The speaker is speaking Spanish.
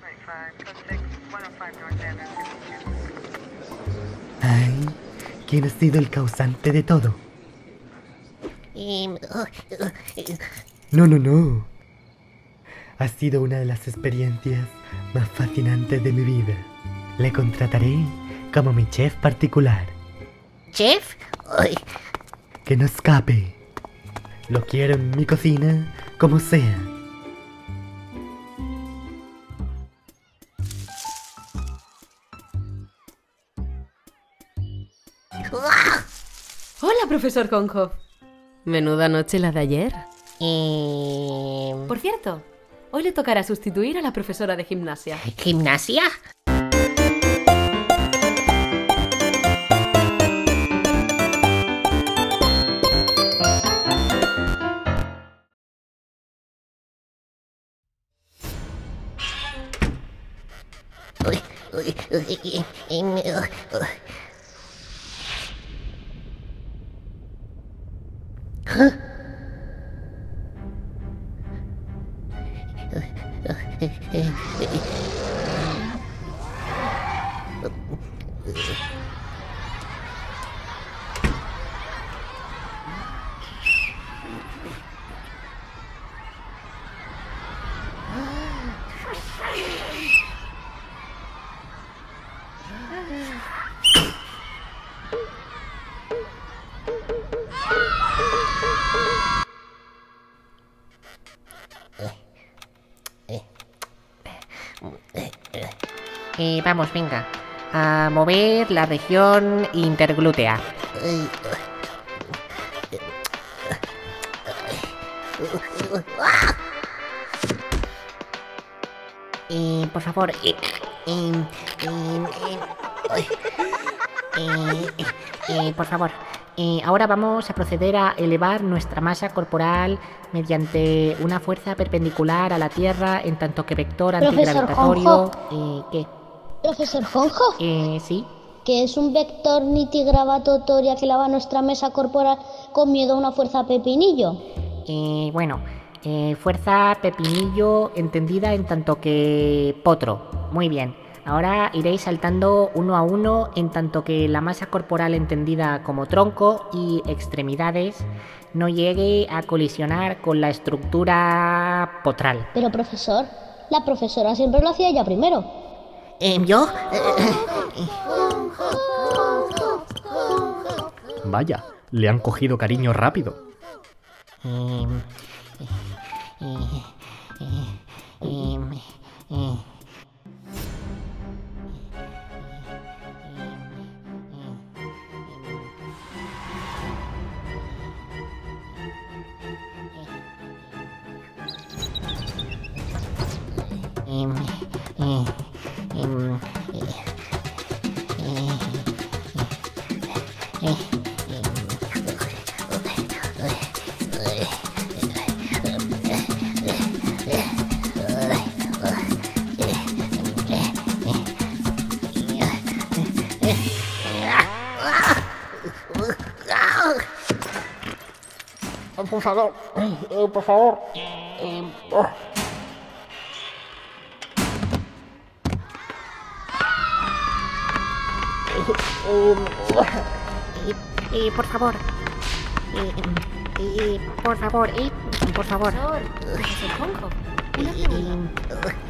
Ay, ¿quién ha sido el causante de todo? No, no, no. Ha sido una de las experiencias más fascinantes de mi vida. Le contrataré como mi chef particular. ¿Chef? Ay, Que no escape. Lo quiero en mi cocina como sea. Hola, profesor Konhoff. Menuda noche la de ayer. Por cierto, hoy le tocará sustituir a la profesora de gimnasia. ¿Gimnasia? Uy, uy, uy, vamos, venga. A mover la región interglútea. Por favor. Por favor. Ahora vamos a proceder a elevar nuestra masa corporal mediante una fuerza perpendicular a la Tierra en tanto que vector antigravitatorio. ¿Qué? Profesor Honjo, Sí. que es un vector nitigravitatoria que eleva nuestra masa corporal con miedo a una fuerza pepinillo. Bueno, fuerza pepinillo entendida en tanto que potro. Muy bien. Ahora iréis saltando uno a uno en tanto que la masa corporal entendida como tronco y extremidades no llegue a colisionar con la estructura potral. Pero profesor, la profesora siempre lo hacía ella primero. ¿Yo? Vaya, le han cogido cariño rápido. Por favor, por favor. Por favor. Por favor, por favor. Profesor Konhoff, una pregunta.